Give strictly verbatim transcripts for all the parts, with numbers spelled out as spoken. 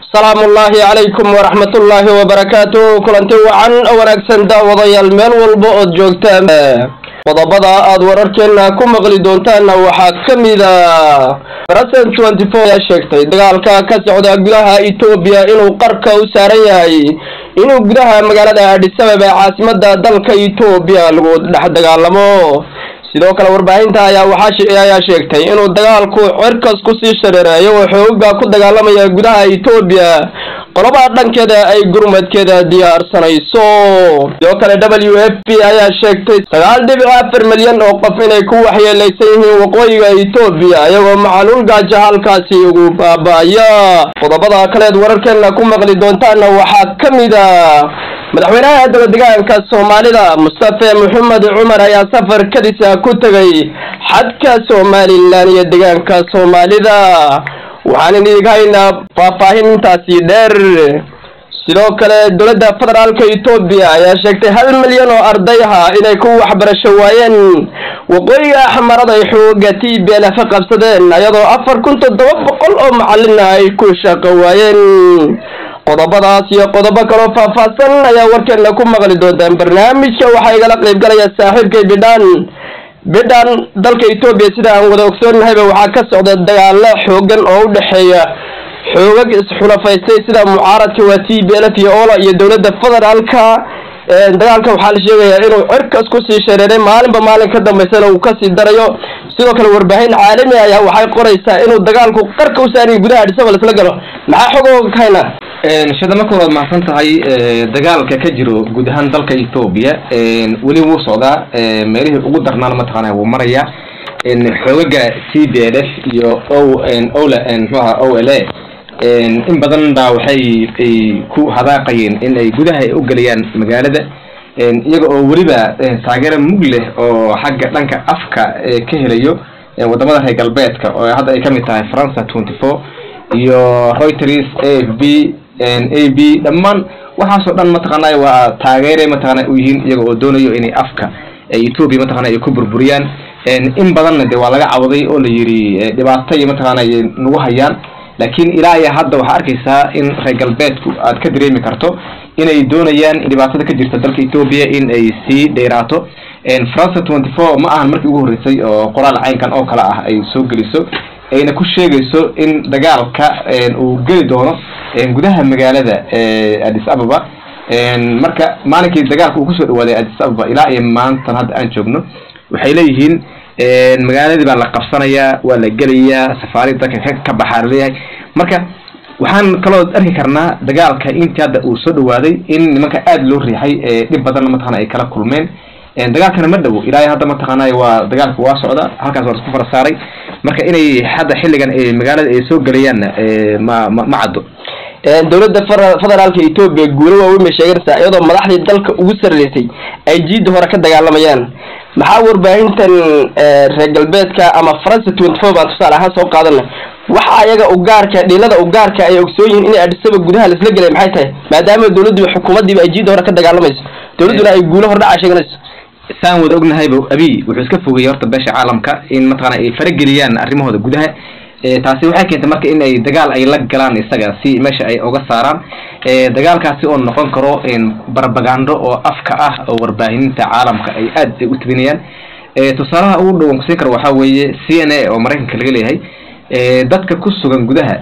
السلام الله عليكم ورحمة الله وبركاته. كلنتي وعن ونكسن داوضي المال والبؤد جوجتان وضبضا أد ورركنا كم مغلي دونتانا وحاكم إذا برسن أربعة وعشرين يا شيختي دقالكا كسعود أقلها إيتوبيا إنو قركا وسارياي إنو قلها مقالة بسبب عاصمة دالكا إيتوبيا لغود لحد دقالمو sidoo kale warbaahinta ayaa waxa ayaa sheegtay inuu dagaalku cirkas ku sii shareereeyo wuxuu ku dagaalamaya gudaha Itoobiya qolaba dhankeeda ay gurmadkeeda diyaarsanayso sidoo kale W F P ayaa sheegtay sagaal dhibic afar milyan oo qof inay ku waxyeelaysan yihiin waqooyiga Itoobiya ayagoo macluul gaajo halkaasi ugu baabaya qodobada kale wararkeena ku maqli doontaan waxa kamid ah madaxweynaha deegaanka Soomaalida Mustafa Maxamed Umar ayaa safar kadisa ku tagay xadka Soomaaliland iyo deegaanka Soomaalida waxaan idinkaayna faahfaahintaasi dheer sidoo kale dowladda federaalka Itoobiya ayaa sheegtay hal milyan oo arday ah inay ku waxbarasho waayeen waqooyiga xamarada ay xooga T B L F qabsadeen ayadoo afar kun iyo toddoba boqol oo macallin ay ku shaqo waayeen qodobadaas iyo qodobo kale oo faahfaahsan ayaa warkeena ku maqli doontaan barnaamijka waxa igala qayb galaya saaxiibkay bidhan bidhan dalka Itoobiya sida aan wada ogsoonahay waxa ka socda dagaal xoogan oo u dhaxeeya xoogag isxulafaystay sida mucaaradka waa T B L F iyo Ola iyo dowladda federaalka dagaalka waxa la sheegayaa inuu cirkas ku sii shareeray maalinba maalin ka dambeysana uu ka sii darayo sidoo kale warbaahin caalami ah ayaa waxay qoraysaa inuu dagaalku qarka u saari gudaha Addis Ababa isla galo maxaa xogo kahayna een shadama ku wad mahsan tahay dagaalka ka jiro guud ahaan dalka Itoobiya een wali wuu socdaa meelihii ugu darnaan ma taqaanay wuu maraya in xoogaga T B L F iyo O N Ola and O L A in badan baa waxay ku hadaaqayeen in ay gudaha ay u galiyaan magaalada iyaga oo waliba taageero mug leh oo xagga dhanka afka ka helayo wadamada reer galbeedka oo hadda ay kamid tahay France twenty-four iyo Reuters A F B A B dhammaan waxa soo dhan ma taqaanay waa taageero ma taqaanay u yihiin iyaga oo doonayo inay afka Itoobiya ma taqaanay ku burburiyaan in badan waa laga cawday oo la yiri dhibaato ma taqaanay nagu hayaan laakiin ilaa ay hadda waxa arkaysaa in reer galbeedku aad ka dareemi karto inay doonayaan dhibaatada ka jirta dalka Itoobiya in ay sii dheeraato in France twenty-four ma ahan markii ugu horeysay oo qoraal caynkan oo kala ah ay soo geliso ayna ku sheegayso in dagaalka uu gali doono gudaha magaalada Addis Ababa marka maalinkii dagaalku uu ku soo dhawaaday Addis Ababa ilaa ay maanta hadda aan joogno waxay leeyihiin magaalada baa la qabsanayaa waa la galayaa safaarida ka baxaarleeyahay marka waxaan kaloo arki karnaa dagaalka intii hadda uu soo dhawaaday in nimanka aad loo riixay dib badan ma taqaan ay kala kulmeen dagaalkana ma dhawo ilaa hadda ma taqaanay waa dagaalku waa socda halkaas waa isku farasaaray marka inay hadda xilligan ay magaalada ay soo galayaan ma ma cado dowladda federaalka Itoobiya guulo waa weyn sheegarta iyadoo madaxdii dalka ugu sareysay ay jiid hore ka dagaalamayaan maxaa warbaahintan reer galbeedka ama France twenty-four baan tusaale ahaan soo qaadanay waxa ayaga u gaarka dhilada u gaarka ay ogsooyin in Addis Ababa gudaha la isla galay maxay tahay maadaama dowladdu xukuumadii ay jiid hore ka dagaalamayso dowladuna ay guulo hore dhaca sheeganayso saan wada ognahay abi wuxuu iska fogay horta beesha caalamka in mataqaana ay farageliyaan arrimahooda gudaha taasi waxay keentay marka in ay dagaal ay la galaan isaga si meesha ay uga saaraan dagaalkaasi oo noqon karo in barbagando oo afka ah oo warbaahinta caalamka ay aad u tabinayaan tusaalaha ugu dhow ku karo waxa weeye C N A oo Mareykanka laga leeyahay dadka ku sugan gudaha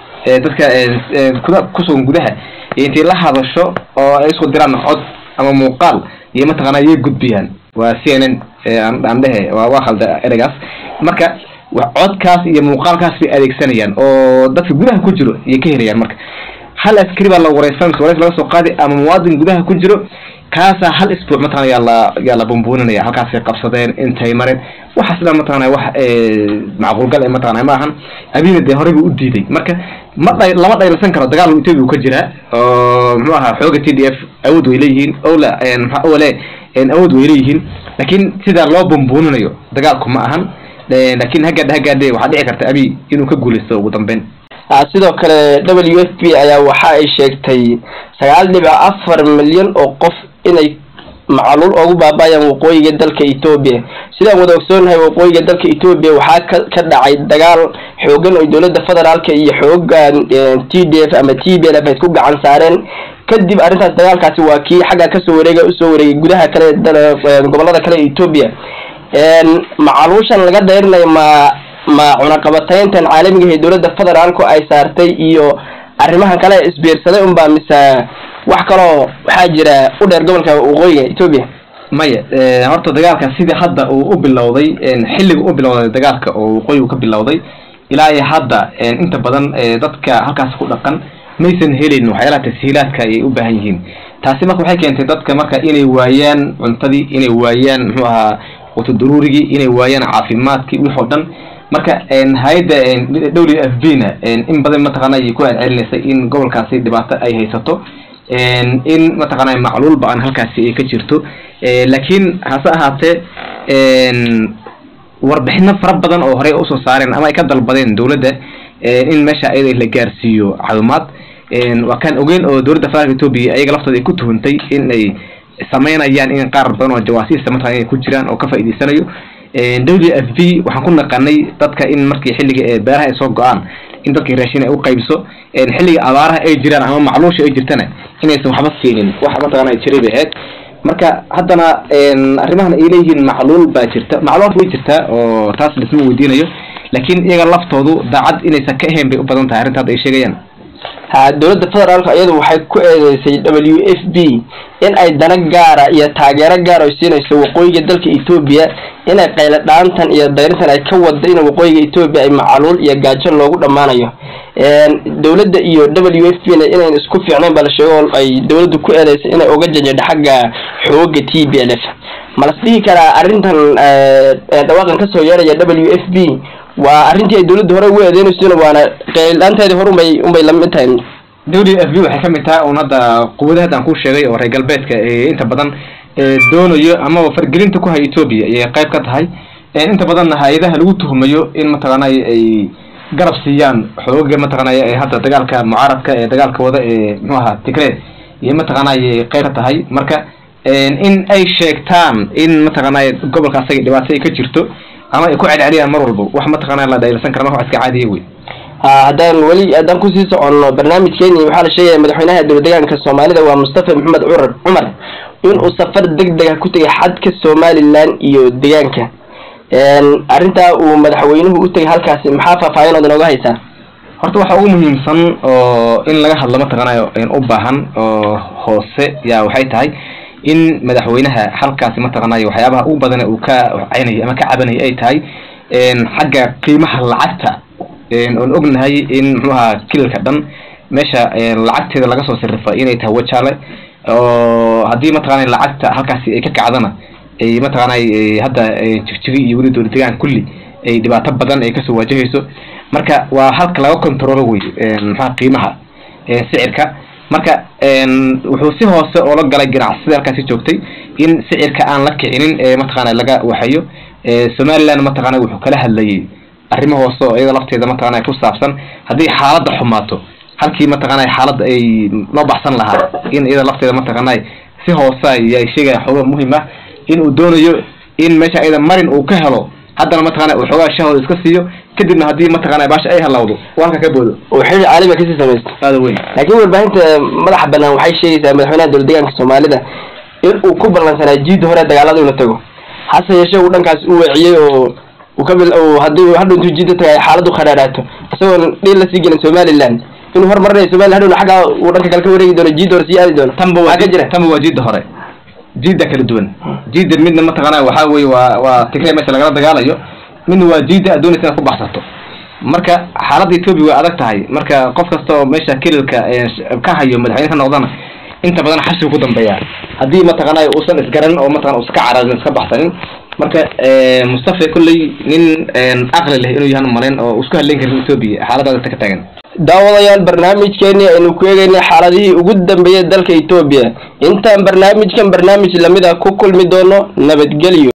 dadka ku sugan gudaha intii la hadasho oo ay isku diraan cod ama muuqaal iyo ma taqaanay ay gudbiyaan waa C N N aan dhahay waa waa khalda eragaas marka codkaas iyo muuqaalkaas ay adeegsanayaan oo dadka gudaha ku jiro iyo ka helayaan marka hal askari baa la wareysan wareys laga soo qaaday ama muwaadin gudaha ku jiro kaasa hal isbuuc ma taqaanay la yaa la bumbuunanaya halkaas ay qabsadeen intay mareen waxa sida ma taqaanay wax macquul gal ma taqaanay ma ahan abiina de horey u diiday marka ma lama dhayalsan karo dagaal Itoobiya ka jira oo muxuu ahaa xooga T D F awood way leeyihiin Ola maxaa Ola in awood way leeyihiin laakiin sida loo bumbuunanayo dagaalku ma ahan laakiin haga haga waxa dhici karta abi inuu ka guuleysto ugu dambeyn sidoo kale W F P ayaa waxa ay sheegtay sagaal dhibic afar milyan oo qof inay macluul ugu baabaayaan waqooyiga dalka Ethiopia sidaan wada ogsoonahay waqooyiga dalka Ethiopia waxaa ka dhacay dagaal xoogan oo dawladda federaalka iyo xoogan T D F ama T P L F ay ku gacan saareen kadib arintaas dagaalkaasi waa kii xagga ka soo wareegay u soo wareegay gudaha kale gobolada kale Ethiopia een macluushan laga dheernay ma ma cunaqabatayntan caalamiga ee dawladda federaalku ay saartay iyo arrimahan kale isbiirsaday un baa mise wax kale waxa jira u dheer gobolka waqooyiga Ethiopia maya horta dagaalka sidii hadda uu u bilowday xilliga u bilowday dagaalka oo waqooyigu ka bilowday ilaa ay hadda inta badan dadka halkaas ku dhaqan maysan helin waxyaalaha tashiilaadka ay u baahan yihiin taasi marka waxay keentay dadka marka inay waayaan cuntadii inay waayaan muxuu ahaa wato daruurigii inay waayaan caafimaadkii wixii dhan marka een hay'adda W F P na in badan ma taqaanay ku celinaysa in gobolkaasi dhibaato ay haysato een in ma taqaanay macluul baan halkaasi ay ka jirto ee laakiin hase ahaatee een warbixino fara badan oo hore u soo saareen ama ay ka dalbadeen dawladda in meesha ay la gaarsiiyo caawimaad een waa kan ogeyn oo dawladda federaalka Ethiopia ayaga laftooda ay ku tuhantay in ay sameynayaan in qaar badan oo jawaasiis ma taqaanay ku jiraan oo ka faa'iideysanayo W F P waxaan ku naqanay dadka in markii xilliga ee beeraha ay soo go'aan in dadka raashin ay u qaybso in xilliga abaaraha ay jiraan ama macluusha ay jirtana inaysan waxba keenin wax ma taqaanay jiray ahayd marka haddana arrimahan ay leeyihiin macluul baa jirta macluul way jirta oo taas la isma weydiinayo laakiin iyaga laftoodu daacad inaysan ka ahayn bay u badan tahay arrintaas ay sheegayaan ha dawladda federaalka iyadu waxay ku eedeysay W F P in ay dana gaara iyo taageero gaar ah siinayso waqooyiga dalka Ethiopia in ay qayl dhaantan iyo dayrintan ay ka wada in waqooyiga Ethiopia ay macluul iyo gaajo loogu dhamaanayo een dawladda iyo W F P inay isku fiicnaan bal sheego ay dawladdu ku eedeysay inay uga jajado xagga xooga T P L F malasdii kara arrintan ee dhawaaqan ka soo yeeraya W F P waa arrintii ay dawladdu hore u eedeynayso waana qeyldaanteedii hore umay umay la mid tahay W F P waxay ka mid tahay oo hadda quwadaha aan ku sheegay oo reer galbeedka ee inta badan ee doonayo ama fargelinta ku hay Ethiopia ay qayb ka tahay ee inta badan hay'adaha lagu tuhmayo in ma taqaanay ay garab siiyaan xooga ma taqaanay ee hadda dagaalka mucaaradka ee dagaalka wada ee muxuu ahaa Tigray iyo ma taqaanay qayb ka tahay marka in ay sheegtaan in ma taqaanay gobolka asaga dhibaato ay ka jirto ama ay ku celceliyaan mar walba wax ma taqaanay la dayalsan karna wax iska caadi ah way haddaan wali haddaan ku sii soconno barnaamijkeeni waxaa la sheegay madaxweynaha dowladdeegaanka Soomaalida waa Mustafa Maxamed Cumar Cumar in uu safar degdeg ah ku tagay xadka Somaliland iyo deegaanka een arinta uu madaxweynuhu u tagay halkaas maxaa faahfaahin oo nooga haysaa horta waxa ugu muhiimsan oo in laga hadlo ma taqaanayo in u baahan oo hoose yaa waxay tahay in madaxweynaha halkaas ma taqaanayo waxyaabaha ugu badan uu ka caynay ama ka cabanay ay tahay een xagga qiimaha lacagta een oo ognahay in muxuha kilka dhan meesha lacagteeda laga soo sarrifay inay tahay wajaale oo hadii ma taqaanay lacagta halkaas ay ka kacdana ay ma taqaanay hadda jigjiga iyo wali dowladdeegaan kulli ay dhibaato badan ay ka soo wajahayso marka waa halka laga control way maxaa qiimaha ee sicirka marka een wuxuu si hoose oo la galay ganacsiga halkaas joogtay in sicirka aan la kicinin ee ma taqaanay laga waxayo ee Somaliland ma taqaanay wuxuu kala hadlayay arrimo hoose oo iyada lafteeda ma taqaanay ku saabsan hadii xaaladda xumaato halkii ma taqaanay xaalad ay loo baxsan lahaa in iyada lafteeda ma taqaanay si hoose ay sheegay xogo muhiim ah in uu doonayo in meesha ayda marin uu ka helo haddana ma taqaanay uu xogaa shahooda iska siiyo kadibna hadii ma taqaanay baash ay halawdo walka ka boodo oo xil caalami ka sii sameeyay hada weyn laakiin warbaahinta madaxa banaan waxay sheegaysaa madaxweynaha dowladdeegaanka Soomaalida in uu ku ballansanaa jiid hore dagaalada uu la tago hase yeeshee uu dhankaas u waciyay oo uu ka bil oo hadii hadhow intuu jiid tagay xaaladu kharaaraato isagoo dhil la sii gelin Somaliland inuu hormarnay Somaliland hadhow xaga uu dhanka kale ka wareegi doono jiid hore sii aadi doono tanba waa jira tanba waa jiid hore jiida kala duwan jiida midna ma taqaanay waxa weey waa waa Tigray meesha laga dagaalayo midna waa jiida adoonaysa ku baxsato marka xaaladda Ethiopia way adag tahay marka qof kasta oo meesha kililka ka hayo madaxweynaha ka noqdana inta badan xasil ku dambeeya hadii ma taqaanay uu san isgaran oo ma taqaan iska caraadin iska baxsanin marka ee Mustafa kulli nin aqli leh inuu yahay maleen oo isku hadleen karin Ethiopia xaaladda ka taagan daawadayaal barnaamijkeeni aynu ku eegaynay xaaladihii ugu dambeeyay dalka Ethiopia intaan barnaamijkan barnaamij lamid ah ku kulmi doono nabadgelyo.